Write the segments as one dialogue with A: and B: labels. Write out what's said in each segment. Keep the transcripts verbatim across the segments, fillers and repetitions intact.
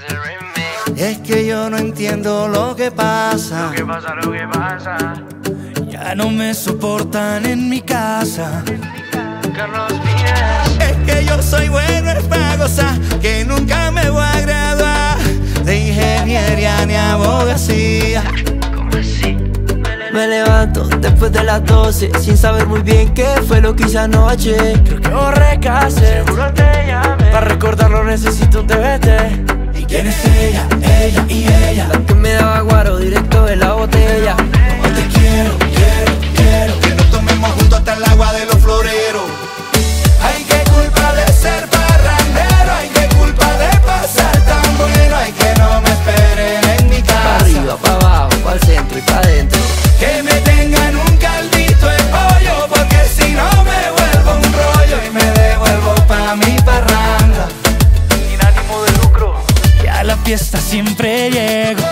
A: Es que yo no entiendo lo que pasa.
B: Lo que pasa, lo que pasa.
A: Ya no me soportan en mi casa.
B: Carlos Vives.
A: Es que yo soy bueno es para gozar, que nunca me voy a graduar de ingeniería ni abogacía.
B: ¿Cómo así?
C: Me levanto después de las doce sin saber muy bien qué fue lo que hice anoche. Creo que borré cassette.
B: Seguro te llamé.
C: Para recordarlo necesito un D V D.
A: ¿Y quién es ella? Ella y ella.
C: La que me daba guaro directo de la botella.
A: Como te quiero, quiero, quiero. Que nos tomemos juntos hasta el agua de los floreros. Ay, qué culpa de ser parrandero. Ay, qué culpa de pasar tan bueno. Ay, que no me esperen en mi casa.
C: Pa' arriba, pa' abajo, pa' el centro y pa' adentro.
A: Que me tengan un caldito de pollo, porque si no me vuelvo un rollo y me devuelvo pa' mi parranda.
B: Sin ánimo de lucro.
A: Y a la fiesta siempre llego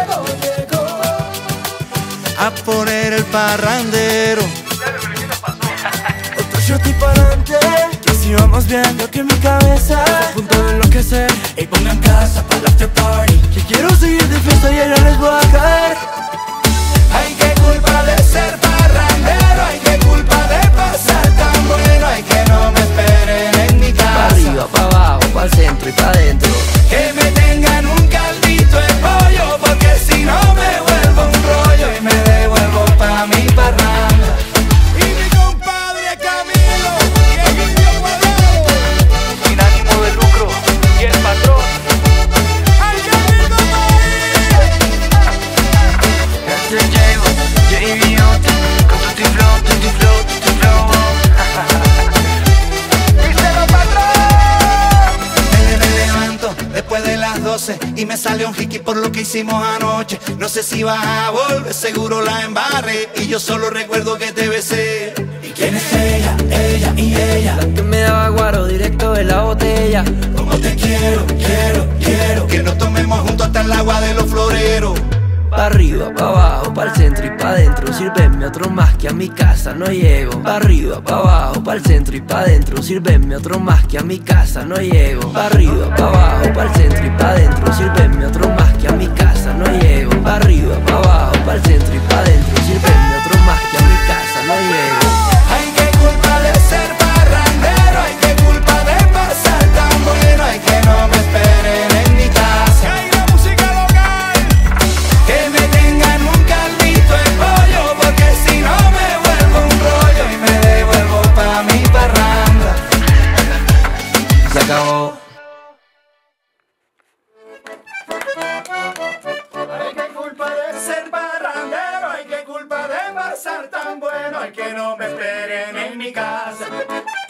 A: a poner el parrandero.
C: Otro shot y pa'lante, que si vamos viendo que mi cabeza está a punto de enloquecer.
A: Y pongan casa para el after party.
C: Que quiero seguir de fiesta y ya les voy a caer.
A: Ay, qué culpa de ser parrandero. Ay, qué culpa de pasar tan bueno. Ay, que no me esperen en mi
C: Pa'
A: casa.
C: arriba, pa' abajo, pa' el centro y pa' adentro.
A: Que me tengan un caldito de pollo, porque si no me vuelvo un rollo y me devuelvo pa' mi parranda. Y mi compadre Camilo y el indio Guardado.
B: Sin ánimo de lucro. Y el patrón.
A: ¡Ay, qué rico
B: Este es J-Bo, J B O T, con Tutti Flow, Tutti Flow, Tutti Flow. ¡Díselo, patrón!
A: Me, me levanto después de las doce y me sale un hiki por lo que hicimos anoche. No sé si vas a volver, seguro la embarré y yo solo recuerdo que te besé. ¿Y quién es ella? Ella y ella.
C: La que me daba guaro directo de la botella.
A: Como te quiero, quiero, quiero. Que nos tomemos juntos hasta el agua de los floreros.
C: Pa' arriba, pa' abajo, pa' el centro y pa' adentro. Sírveme otro más que a mi casa no llego. Pa' arriba, pa' abajo, pa' el centro y pa' adentro. Sírveme otro más que a mi casa no llego. Pa' arriba, pa' abajo, pa' el centro y pa' adentro. Sírveme otro más que a mi casa no llego. Pa' arriba, pa' abajo, pa' el centro y pa' adentro. Sírveme otro más que a mi casa no llego.
A: Ay, qué culpa de ser parrandero. Ay, qué culpa de pasar tan bueno. Ay, que no me esperen en mi casa. Ay, la música local. Que me tengan un caldito de pollo, porque si no me vuelvo un rollo y me devuelvo pa' mi parranda.
C: Se acabó.
A: Ay, qué culpa de ser parrandero. Ay, qué culpa de pasar tan bueno. Ay, que no me esperen en mi casa.